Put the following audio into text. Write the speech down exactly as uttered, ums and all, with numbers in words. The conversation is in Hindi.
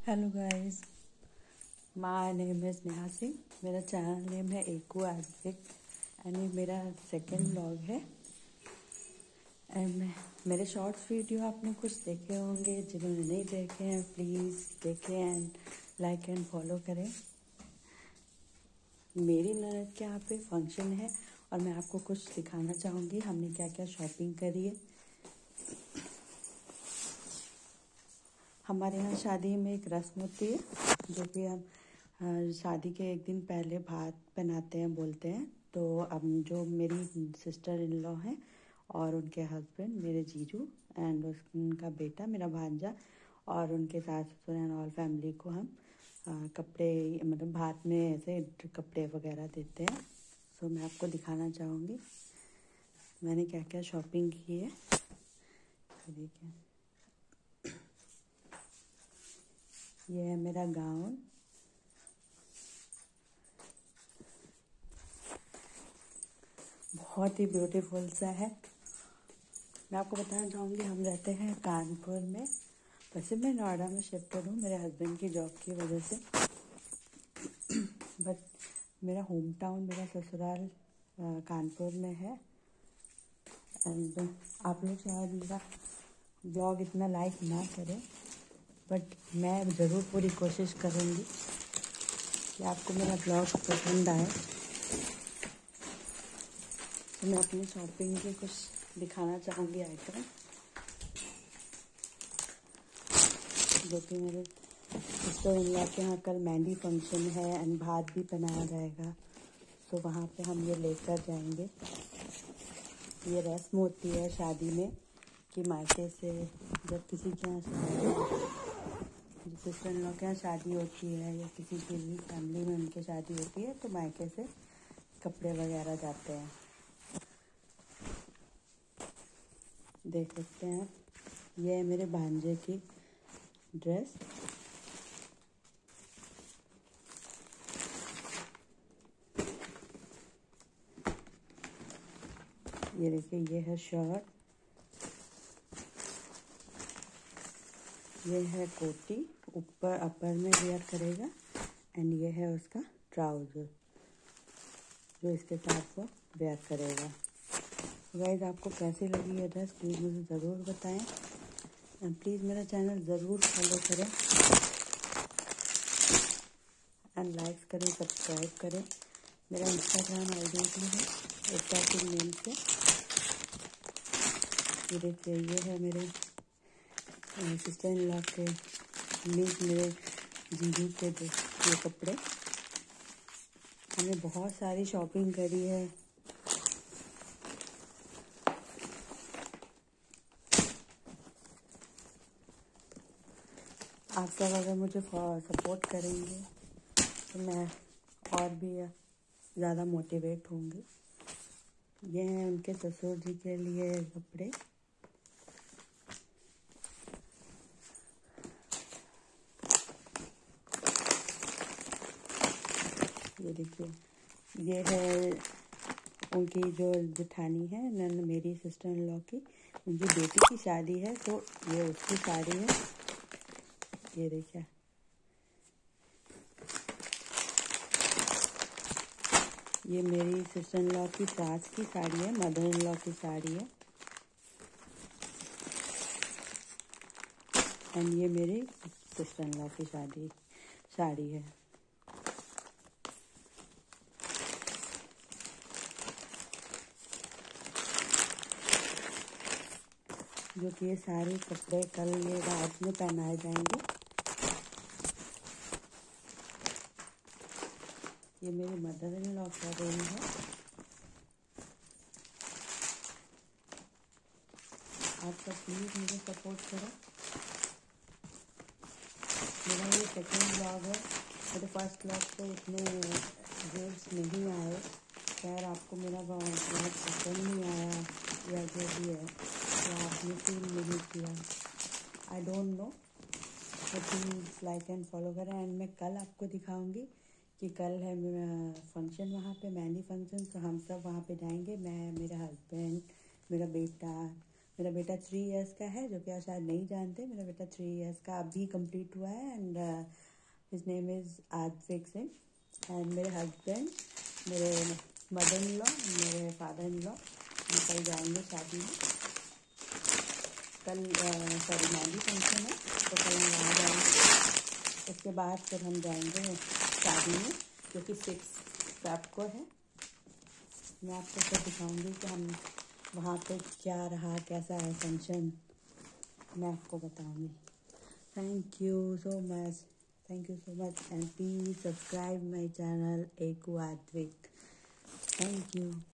Hello guys, my name is Neha Singh. मेरा चैनल नेम है एकू आर्टिक एंड ये मेरा सेकंड व्लॉग है। एंड मैं मेरे शॉर्ट्स वीडियो आपने कुछ देखे होंगे, जिन्होंने नहीं देखे हैं प्लीज़ देखें एंड लाइक एंड फॉलो करें। मेरी ननद के यहाँ पे फंक्शन है और मैं आपको कुछ दिखाना चाहूँगी हमने क्या क्या शॉपिंग करी है। हमारे यहाँ शादी में एक रस्म होती है जो कि हम शादी के एक दिन पहले भात बनाते हैं बोलते हैं। तो अब जो मेरी सिस्टर इन लॉ हैं और उनके हस्बैंड मेरे जीजू एंड उनका बेटा मेरा भांजा और उनके सास ससुर एंड ऑल फैमिली को हम आ, कपड़े मतलब भात में ऐसे कपड़े वगैरह देते हैं। सो मैं आपको दिखाना चाहूँगी मैंने क्या क्या शॉपिंग की है। देखिए, ये है मेरा गाउन। बहुत ही ब्यूटीफुल सा है। मैं आपको बताना चाहूँगी हम रहते हैं कानपुर में, वैसे मैं नोएडा में शिफ्टेड हूँ मेरे हस्बैंड की जॉब की वजह से, बट मेरा होम टाउन मेरा ससुराल कानपुर में है। एंड आप लोग शायद मेरा ब्लॉग इतना लाइक ना करें, बट मैं ज़रूर पूरी कोशिश करूँगी कि आपको मेरा ब्लॉग पसंद आए। तो मैं अपनी शॉपिंग के कुछ दिखाना चाहूँगी आइटम, जो कि मेरे सिस्टर इन लॉ के यहाँ कल मेहंदी फंक्शन है एंड भात भी बनाया जाएगा। तो वहाँ पे हम ये लेकर जाएंगे। ये रस्म होती है शादी में कि मायके से जब किसी के यहाँ शादी सिस्टर इन लॉ के यहाँ शादी होती है या किसी की भी फैमिली में उनके शादी होती है तो मायके से कपड़े वगैरह जाते हैं। देख सकते हैं ये है मेरे भांजे की ड्रेस। ये देखिए, ये है शर्ट, ये है कोटी ऊपर अपर में वेयर करेगा एंड ये है उसका ट्राउज़र जो इसके साथ वो वेयर करेगा। गाइस, आपको कैसी लगी ये ड्रेस प्लीज़ मुझे ज़रूर बताएं एंड प्लीज़ मेरा चैनल ज़रूर फॉलो करें एंड लाइक करें, सब्सक्राइब करें। मेरा इंस्टाग्राम आई डी भी है एकता सिंह नेम से। ये देखिए, ये है मेरे सिस्टर इन लॉ के मीन्स मेरे जीजू के ये कपड़े। हमने बहुत सारी शॉपिंग करी है। आप सब अगर मुझे सपोर्ट करेंगे तो मैं और भी ज़्यादा मोटिवेट होंगी। ये हैं उनके ससुर जी के लिए कपड़े। ये देखिए, ये है उनकी जो जेठानी है नन मेरी सिस्टर इन लॉ की, उनकी बेटी की शादी है तो ये उसकी साड़ी है। ये देखिए, ये मेरी सिस्टर इन लॉ की सास की साड़ी है, मदर इन लॉ की साड़ी है एंड ये मेरी सिस्टर इन लॉ की शादी साड़ी है। जो कि ये सारे कपड़े कल ये रात में पहनाए जाएंगे। ये मेरी मदर इन लॉ का रूम है। आप सब प्लीज़ मुझे सपोर्ट करें। मेरा ये सेकंड ब्लॉग है। मेरे फर्स्ट ब्लॉग पे इतने व्यूज़ नहीं आए, खैर आपको मेरा ब्लॉग पसंद नहीं आया या जो भी है तो आपने फील नहीं किया, आई डोंट नो। तो प्लीज़ लाइक एंड फॉलो करें एंड मैं कल आपको दिखाऊंगी कि कल है मेरा फंक्शन, वहाँ पे मेहंदी फंक्शन, तो हम सब वहाँ पे जाएंगे। मैं, मेरा हस्बैंड, मेरा बेटा, मेरा बेटा थ्री इयर्स का है, जो कि आप शायद नहीं जानते। मेरा बेटा थ्री इयर्स का अभी कंप्लीट हुआ है and his name is Advik Singh. And मेरे हस्बैंड, मेरे मदर इन लॉ, मेरे फादर इन लॉ कल जाएंगे शादी में। कल सॉरी मेहंदी फंक्शन है, तो कल हम वहाँ जाएंगे। उसके बाद फिर हम जाएंगे शादी में, जो कि सिक्स फेब को है। मैं आपको फिर दिखाऊंगी कि हम वहाँ पे क्या रहा, कैसा है फंक्शन, मैं आपको बताऊंगी। Thank you so much, thank you so much and please subscribe my channel एकू आद्विक। Thank you.